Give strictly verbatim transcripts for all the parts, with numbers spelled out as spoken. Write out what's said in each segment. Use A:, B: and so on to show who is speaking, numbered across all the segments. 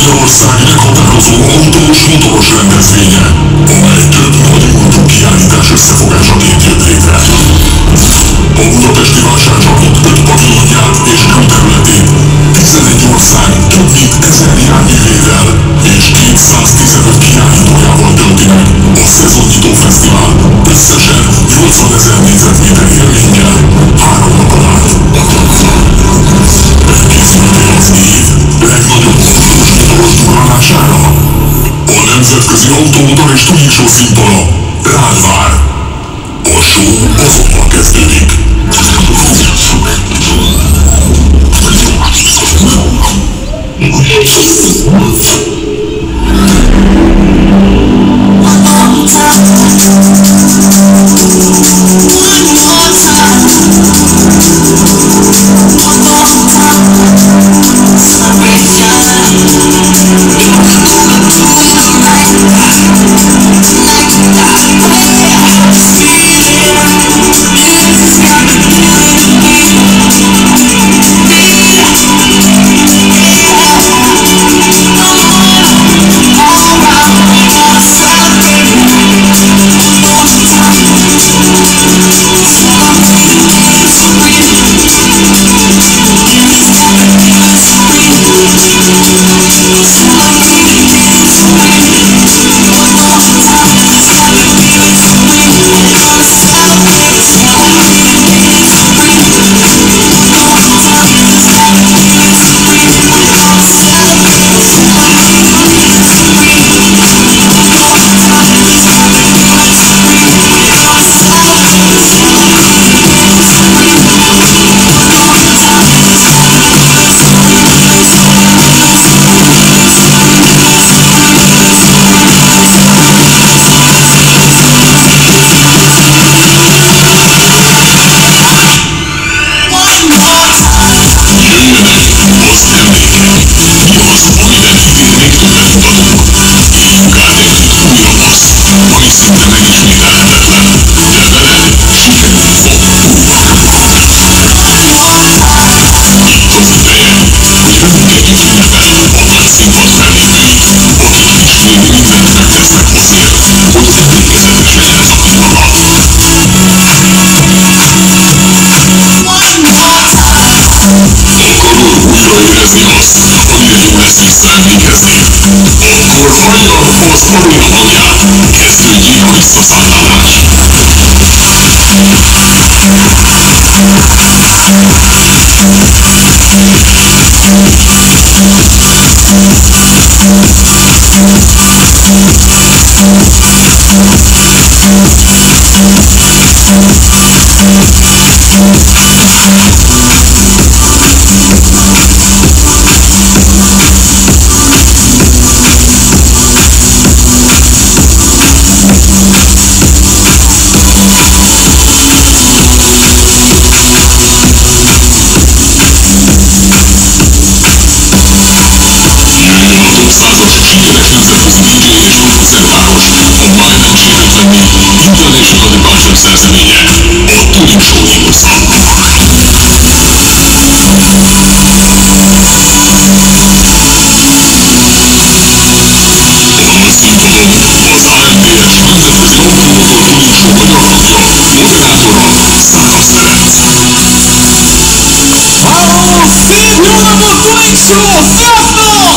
A: Magyarország meghatározó autós motoros rendezvénye, amely több nagy múltú kiállítás összefogásaként jött létre. A budapesti vásárcsarnok öt pavilonját és külterületét tizenegy ország több mint ezer járművével és kétszáztizenöt kiállítójával tölti meg a szezonnyitó fesztivál összesen nyolcvanezer négyzetméter élménnyel három napon át. Elkészültél az év legnagyobb autós motoros durálására? A nemzetközi autómotor és tuning show színpada rád vár. A show azonnal kezdődik. Akkor hajjal hozd magunk hangját, kezdődjék a visszaszállás. International Departure szerzeménye, a Tuning Show hímosza. A színpadon az á em té es Nemzetközi Automotor Tuning Show magyar hangja, moderátora Szákas Ferenc.
B: Halló, szép jó napot, Tuning Show! Sziasztok!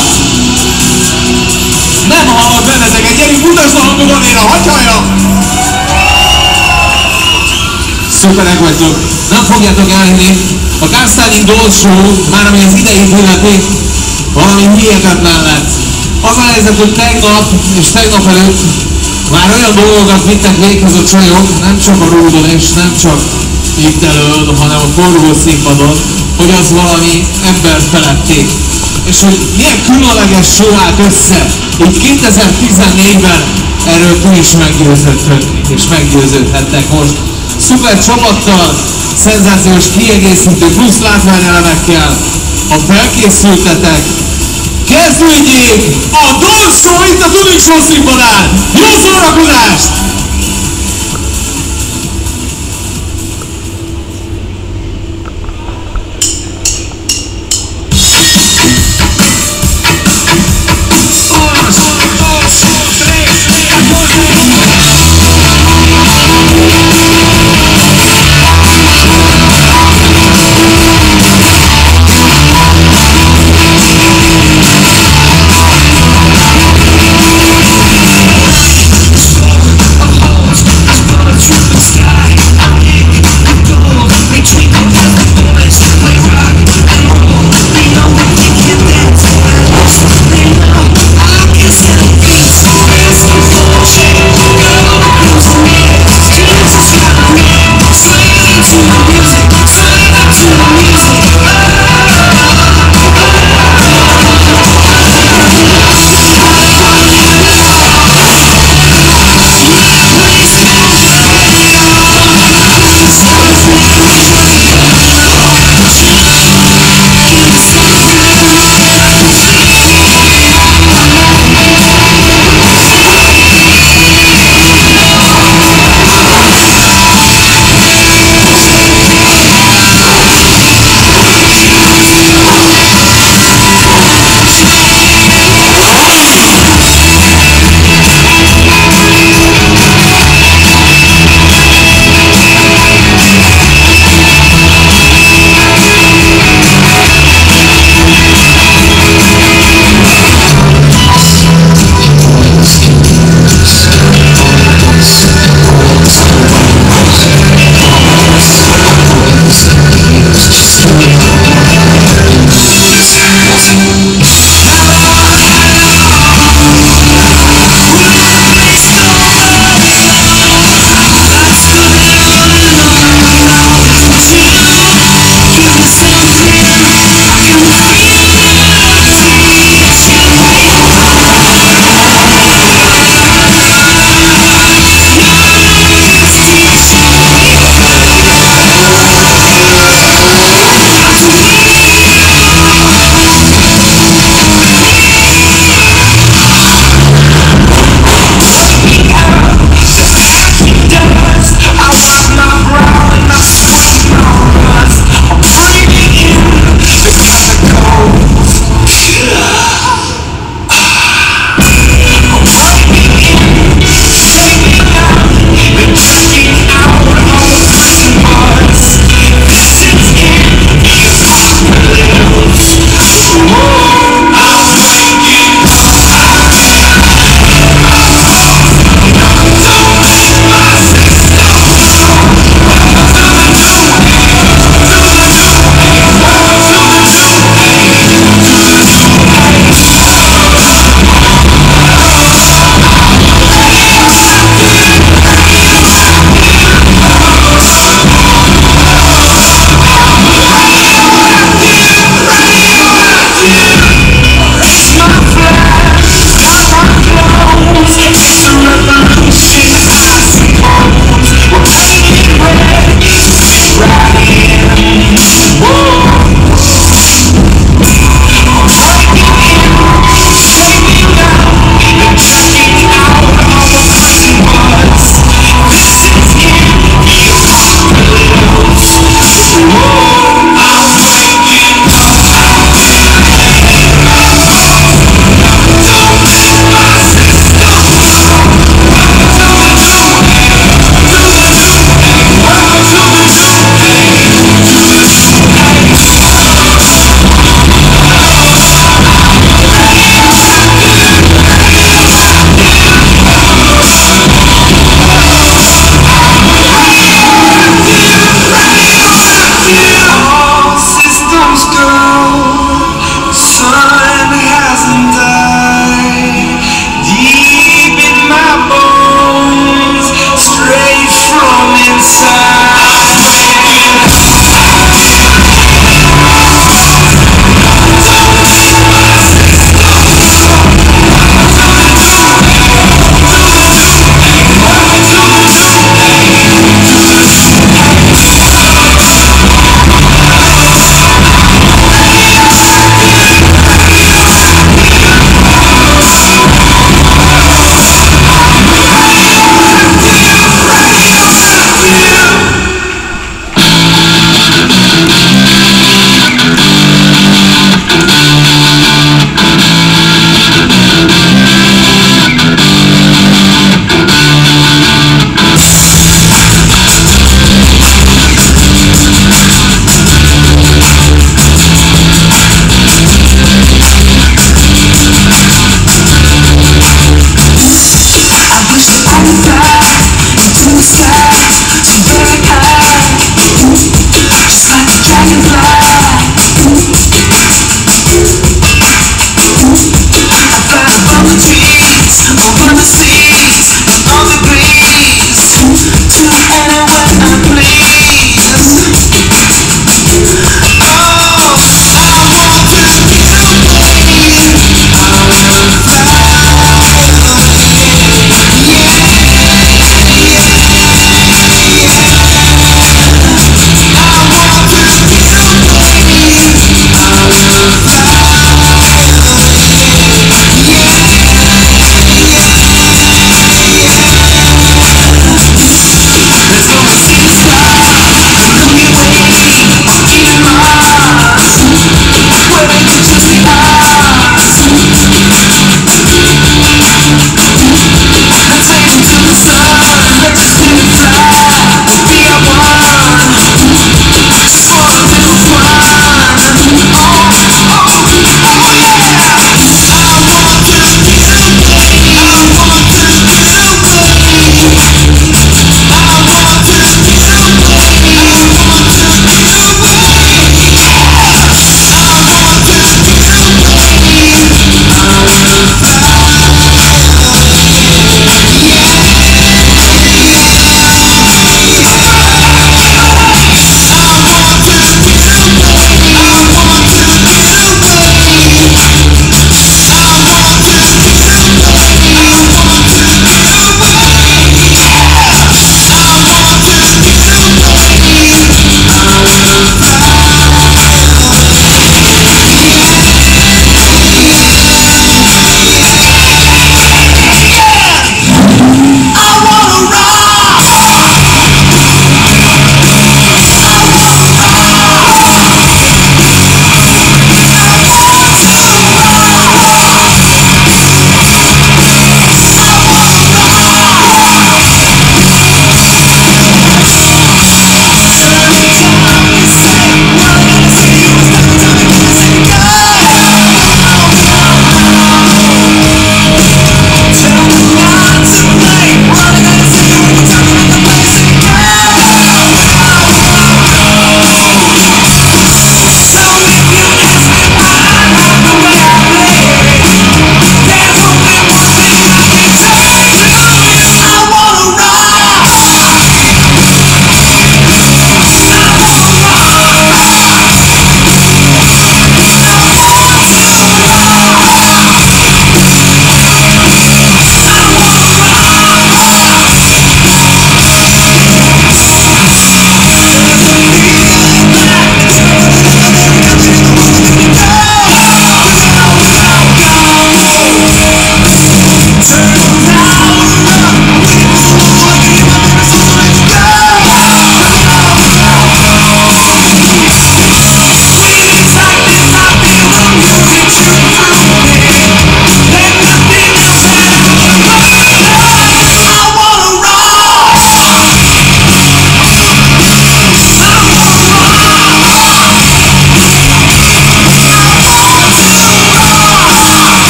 B: Nem hallok benneteket, gyerünk, mutasd a hangokat, én a hagyhaja! Szuperek vagytok, nem fogjátok elhinni, a Kásztárin Gold Show, már ami az idei illeti, valami hihetetlen lett. Az a helyzet, hogy tegnap és tegnap előtt már olyan dolgokat vittek véghez a csajok, nem csak a ródon és nem csak itt elől, hanem a forgó színpadon, hogy az valami emberfelették. És hogy milyen különleges show állt össze, így kétezer-tizennégyben erről ti is meggyőződtök, és meggyőződhettek most. Szuper csapattal, szenzációs kiegészítő plusz látványelemekkel, a felkészültetek, kezdődjék a Gold Show itt a Tuning Show színpadán! Jó szórakozást!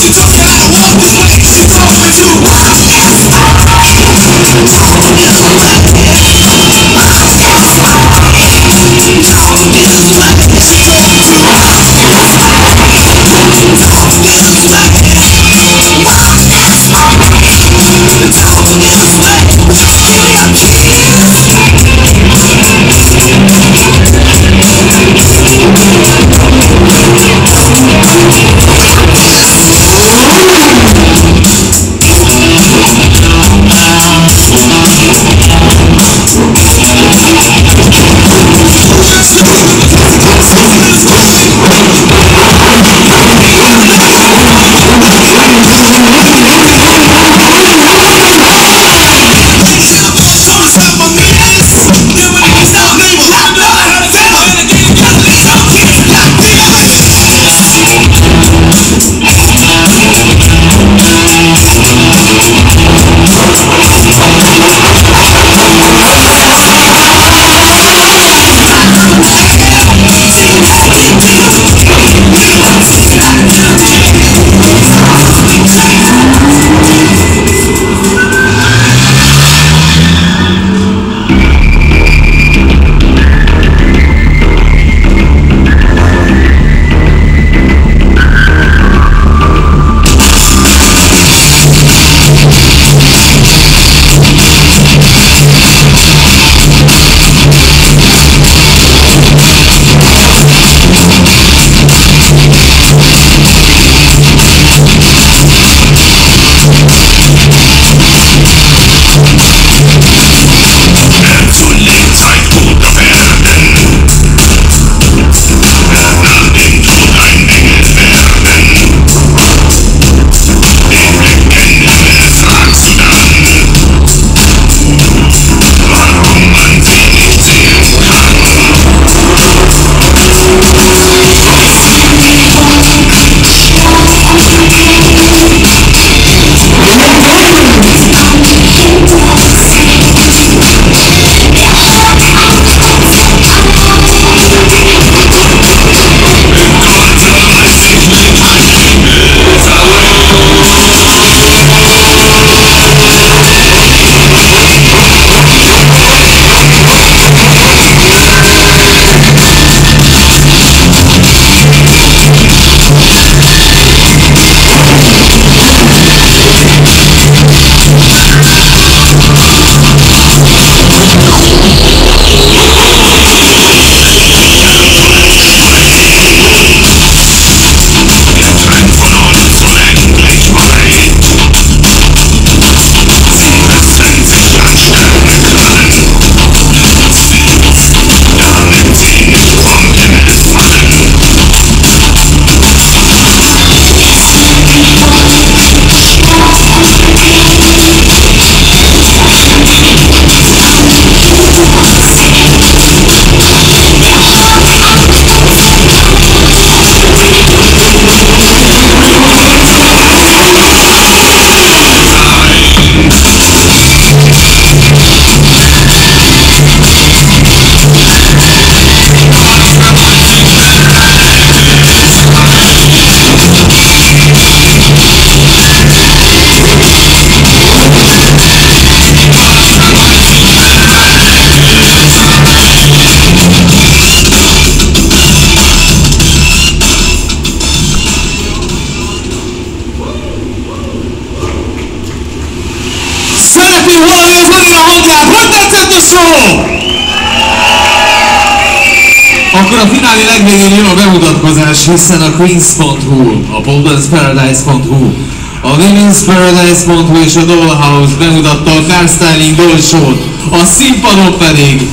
B: Akkor a finálé legvégén jön a bemutatkozás, hiszen a Queens pont hu, a Boldance Paradise pont hu, a Women's Paradise pont hu és a Dollhouse bemutatta a Car Styling Doll Show-t, a színpadon pedig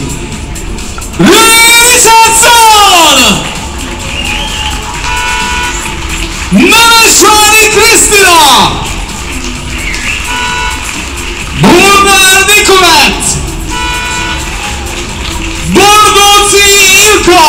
B: Richardson! Nemesvári Krisztina! Burnál Nikolett! Bordóci Ilka!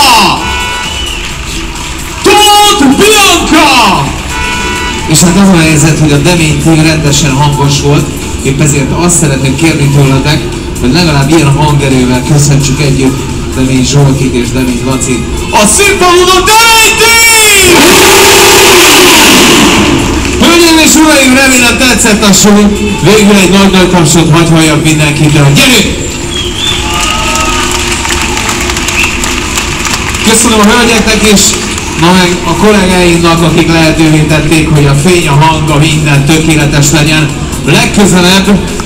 B: Tóth Bianca! És hát az a helyzet, hogy a Demény Team rendesen hangos volt, épp ezért azt szeretném kérni tőletek, hogy legalább ilyen hangerővel köszöntsük együtt Demény Zsoltit és Demény Lacit. A színpadon a Demény Team! remélem tetszett a show, végül egy nagy-nagy tapsot hagy halljak mindenkitől. Gyerünk! Köszönöm a hölgyeknek és na meg a kollégáinknak, akik lehetővé tették, hogy a fény, a hang, a minden tökéletes legyen. Legközelebb